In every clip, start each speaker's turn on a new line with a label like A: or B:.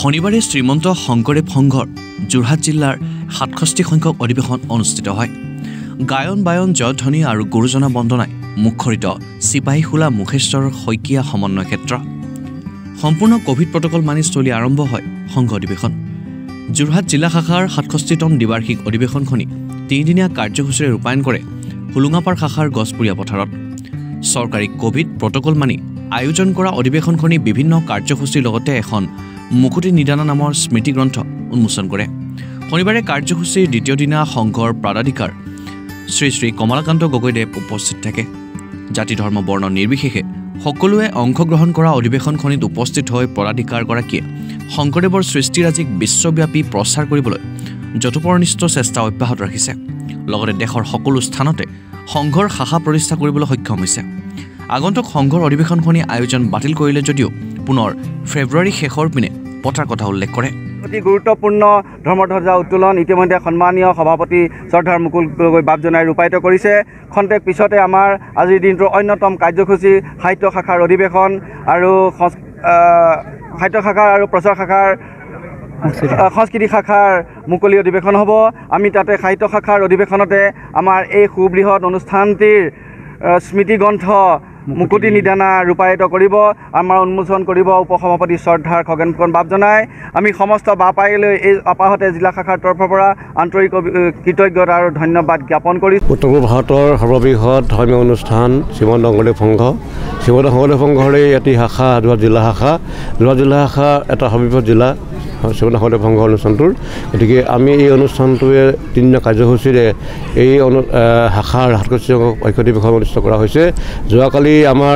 A: শনিবাৰে শ্ৰীমন্ত শংকৰদেৱ সংঘৰ যোৰহাট জিলাৰ 67 সংখ্যক অধিৱেশন অনুষ্ঠিত হয়। গায়ন বায়ন জয়ধ্বনি আৰু গুৰুজনা বন্দনাই মুখৰিত চিপাহীখোলা মুখেশ্বৰ শইকীয়া সমন্বয় ক্ষেত্ৰ। সম্পূৰ্ণ কোভিড প্ৰটকল মানি চলি আৰম্ভ হয় সংঘ অধিৱেশন। যোৰহাট জিলা শাখাৰ 67তম দ্বিবাৰ্ষিক অধিৱেশনখনি 3দিনীয়া কাৰ্যসূচীৰে ৰূপায়ণ কৰে হুলুঙাপাৰ শাখাৰ গছপুৰীয়া পথাৰত। চৰকাৰী কোভিড প্ৰটকল মানি আয়োজন কৰা অধিৱেশনখনি বিভিন্ন কাৰ্যসূচীৰ লগতে এখন মুকুতি নিদানা নামৰ স্মৃতি গ্ৰন্থ উন্মোচন কৰে। শনিবাৰে কাৰ্যসূচীৰ দ্বিতীয় দিনা সংঘৰ প্ৰাদাধিকাৰ শ্ৰী শ্ৰী কমলাকান্ত গগৈদেৱ উপস্থিত থাকে। জাতি ধৰ্ম বৰ্ণ নিৰ্বিশেষে সকলোৱে অংশগ্ৰহণ কৰা অধিৱেশনখনিত উপস্থিত হৈ প্ৰাদাধিকাৰগৰাকীয়ে শংকৰদেৱৰ সৃষ্টিৰাজিক বিশ্বব্যাপী প্ৰচাৰ কৰিবলৈ যথোপৰনিষ্ঠ চেষ্টা অব্যাহত ৰাখিছে। লগতে দেশৰ সকলো স্থানতে সংঘৰ শাখা প্ৰতিষ্ঠা কৰিবলৈ সক্ষম হৈছে। আগন্তুক সংঘৰ অধিৱেশনখনি আয়োজন বাতিল কৰিলে যদিও পুনৰ ফেব্ৰুৱাৰী শেষৰ পিনে পতাৰ কথা উল্লেখ কৰে।
B: অতি গুৰুত্বপূৰ্ণ ধৰ্মধ্বজা উত্তোলন ইতিমধ্যে সন্মানীয় সভাপতি শ্ৰদ্ধাৰ মুকুল গগৈ বাপজনাই ৰূপায়িত কৰিছে। খন্তেক পিছতে আমাৰ আজিৰ দিনটোৰ অন্যতম কাৰ্যসূচী সাহিত্য শাখাৰ অধিৱেশন আৰু সাহিত্য শাখাৰ আৰু প্ৰচাৰ শাখাৰ সংস্কৃতি শাখাৰ মুকলি অধিৱেশন হ'ব। আমি তাতে সাহিত্য শাখাৰ অধিৱেশনতে আমাৰ এই সুবৃহৎ অনুষ্ঠানটিৰ স্মৃতি গ্ৰন্থ মুকুতি নিদানা ৰূপায়িত কৰিব, আমাৰ উন্মোচন কৰিব উপসভাপতি শ্ৰদ্ধাৰ খগেন ফুকন বাপজনাই। আমি সমস্ত বাপাইলৈ এই আপাহতে জিলা শাখাৰ তৰফৰ পৰা আন্তৰিক কৃতজ্ঞতা আৰু ধন্যবাদ জ্ঞাপন কৰিছোঁ।
C: উত্তৰ পূব ভাৰতৰ সৰ্ববৃহৎ ধৰ্মীয় অনুষ্ঠান শ্ৰীমন্ত শংকৰদেৱ সংঘ, শ্ৰীমন্ত শংকৰদেৱ সংঘৰে এটি শাখা যোৰহাট জিলা শাখা, যোৰহাট জিলা শাখা এটা সৰ্ববৃহৎ জিলা শ্ৰীমন্ত শংকৰদেৱ সংঘ অনুষ্ঠানটোৰ। গতিকে আমি এই অনুষ্ঠানটোৱে 3দিনীয়া কাৰ্যসূচীৰে এই শাখাৰ 67 অধিৱেশন অনুষ্ঠিত কৰা হৈছে। যোৱাকালি আমাৰ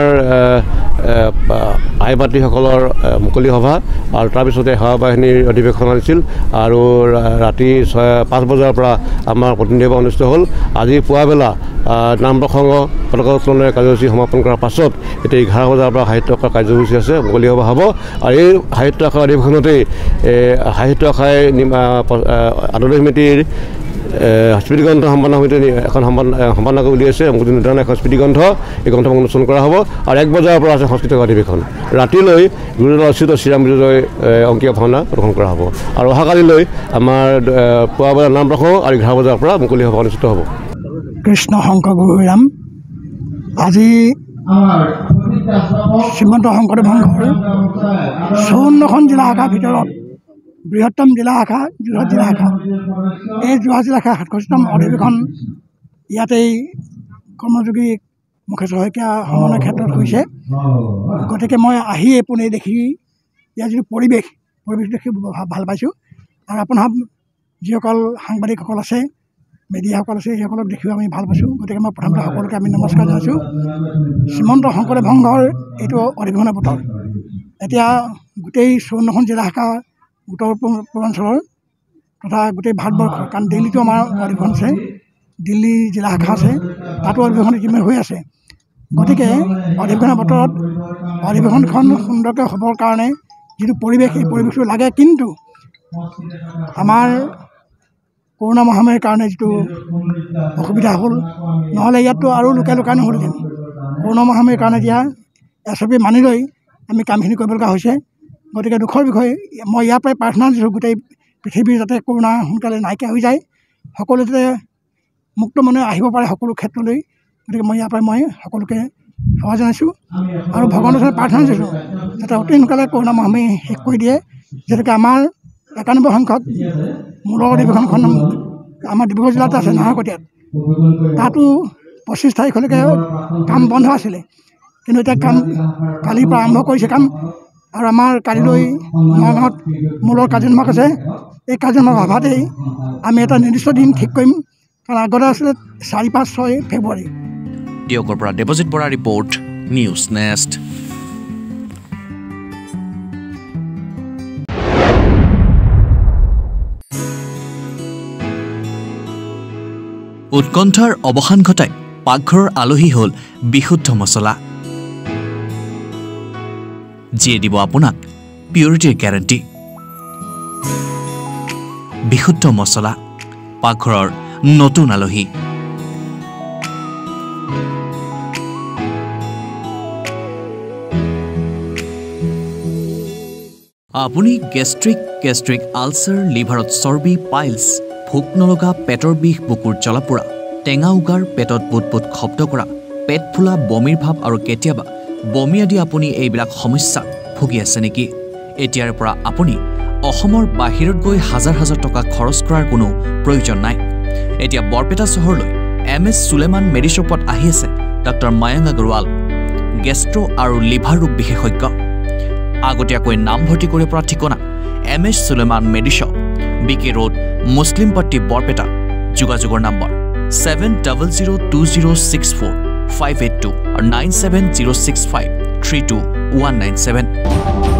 C: আইবাতিসকলৰ মুকলি সভা আৰু তাৰপিছতে সেৱা বাহিনীৰ অধিৱেশন আছিল আৰু ৰাতি 5 বজাৰ পৰা আমাৰ প্ৰতিনিধি সভা অনুষ্ঠিত হ'ল। আজি পুৱাবেলা নাম প্ৰসংগ পতাকা উত্তোলনৰ কাৰ্যসূচী সমাপন কৰাৰ পাছত এতিয়া 11 বজাৰ পৰা সাহিত্য শাখাৰ কাৰ্যসূচী আছে, মুকলি সভা হ'ব। আৰু এই সাহিত্য শাখাৰ অধিৱেশনতেই সাহিত্য শাখাই আদৰণি সমিতিৰ স্মৃতি গ্ৰন্থ সম্পাদনা সমিতি এখন সম্পাদনা কৰি উলিয়াইছে মুকুতি নিদানা এখন স্মৃতি গ্ৰন্থ। এই গ্ৰন্থ উন্মোচন কৰা হ'ব আৰু 1 বজাৰ পৰা আছে সংস্কৃত অধিৱেশন। ৰাতিলৈ গুৰুজনাৰ অচ্যুত শ্ৰীৰাম বিজয় অংকীয়া ভাওনা প্ৰদৰ্শন কৰা হ'ব আৰু অহাকালিলৈ আমাৰ পুৱাবেলা নাম প্ৰসংগ আৰু 11 বজাৰ পৰা মুকলি সভা অনুষ্ঠিত হ'ব।
D: কৃষ্ণ শংকৰ গুৰুৰাম আজি শ্ৰীমন্ত শংকৰদেৱ সংঘৰ 54খন জিলা শাখাৰ ভিতৰত বৃহত্তম জিলা শাখা যোৰহাট জিলা শাখা। এই যোৰহাট জিলা শাখা 67তম অধিৱেশন ইয়াতেই কৰ্মযোগী মুখেশ্বৰ শইকীয়া সমন্বয় ক্ষেত্ৰত হৈছে। গতিকে মই আহি পোনে দেখি ইয়াৰ যিটো পৰিৱেশ দেখি ভাল পাইছোঁ। আৰু আপোনাৰ যিসকল সাংবাদিকসকল আছে, মিডিয়াসকল আছে, সেইসকলক দেখিও আমি ভাল পাইছোঁ। গতিকে মই প্ৰথমতে সকলোকে আমি নমস্কাৰ জনাইছোঁ। শ্ৰীমন্ত শংকৰদেৱ সংঘৰ এইটো অধিৱেশনৰ বতৰ। এতিয়া গোটেই 54খন জিলা শাখা উত্তৰ পূৰ্বাঞ্চলৰ তথা গোটেই ভাৰতবৰ্ষৰ, কাৰণ দিল্লীটো আমাৰ অধিৱেশন আছে, দিল্লী জিলা শাখা আছে, তাতো অধিৱেশন ইতিমধ্যে হৈ আছে। গতিকে অধিৱেশনৰ বতৰত অধিৱেশনখন সুন্দৰকৈ হ'বৰ কাৰণে যিটো পৰিৱেশ, এই পৰিৱেশটো লাগে। কিন্তু আমাৰ কৰোণা মহামাৰীৰ কাৰণে যিটো অসুবিধা হ'ল, নহ'লে ইয়াততো আৰু লুকাই নহ'লহেঁতেন। কৰোণা মহামাৰীৰ কাৰণে এতিয়া SOP মানি লৈ আমি কামখিনি কৰিব লগা হৈছে। গতিকে দুখৰ বিষয়, মই ইয়াৰ পৰাই প্ৰাৰ্থনা দিছোঁ গোটেই পৃথিৱীৰ যাতে কৰোণা সোনকালে নাইকিয়া হৈ যায়, সকলো যাতে মুক্ত মনে আহিব পাৰে সকলো ক্ষেত্ৰলৈ। গতিকে মই ইয়াৰ পৰাই মই সকলোকে সেৱা জনাইছোঁ আৰু ভগৱানৰ ওচৰত প্ৰাৰ্থনা দিছোঁ যাতে অতি সোনকালে কৰোণা মহামাৰী শেষ কৰি দিয়ে। যিহেতুকে আমাৰ 91 সংখ্যক মূলৰ অধিৱেশনখন আমাৰ ডিব্ৰুগড় জিলাত আছে, নাহৰকটীয়াত। তাতো 25 তাৰিখলৈকে কাম বন্ধ আছিলে, কিন্তু এতিয়া কাম কালিৰ পৰা আৰম্ভ কৰিছে কাম। আৰু আমাৰ কালিলৈ নগাঁৱত মূলৰ কাজিৰঙা আছে। এই কাজিৰঙা সভাতেই আমি এটা নিৰ্দিষ্ট দিন ঠিক কৰিম, কাৰণ আগতে আছিলে 4, 5, 6 ফেব্ৰুৱাৰী।
A: দিয়কৰ পৰা Debajit Bora report, news nest. উৎকণ্ঠাৰ অৱসান ঘটাই পাকঘৰৰ আলহী হ'ল বিশুদ্ধ মছলা, যিয়ে দিব আপোনাক পিউৰিটিৰ গেৰাণ্টি। বিশুদ্ধ মছলা, পাকঘৰৰ নতুন আলহী। আপুনি গেষ্ট্ৰিক আলচাৰ, লিভাৰত চৰ্বি, পাইলছ, ভোক নলগা, পেটৰ বিষ, বুকুৰ জ্বলা-পোৰা, টেঙা উগাৰ, পেটত বুট শব্দ কৰা, পেট ফুলা, বমিৰ ভাৱ আৰু কেতিয়াবা বমি আদি আপুনি এইবিলাক সমস্যাত ভুগি আছে নেকি? এতিয়াৰ পৰা আপুনি অসমৰ বাহিৰত গৈ হাজাৰ হাজাৰ টকা খৰচ কৰাৰ কোনো প্ৰয়োজন নাই। এতিয়া বৰপেটা চহৰলৈ MS সুলেমান মেডিশ্বপত আহি আছে ডক্টৰ মায়াংক আগৰৱাল, গেষ্ট্ৰ আৰু লিভাৰ ৰোগ বিশেষজ্ঞ। আগতীয়াকৈ নামভৰ্তি কৰিব পৰা ঠিকনা MS Suleman medishop, BK road, Muslimpatti, Barpeta. যোগাযোগৰ নম্বৰ 7002064582 আৰু 9706532197।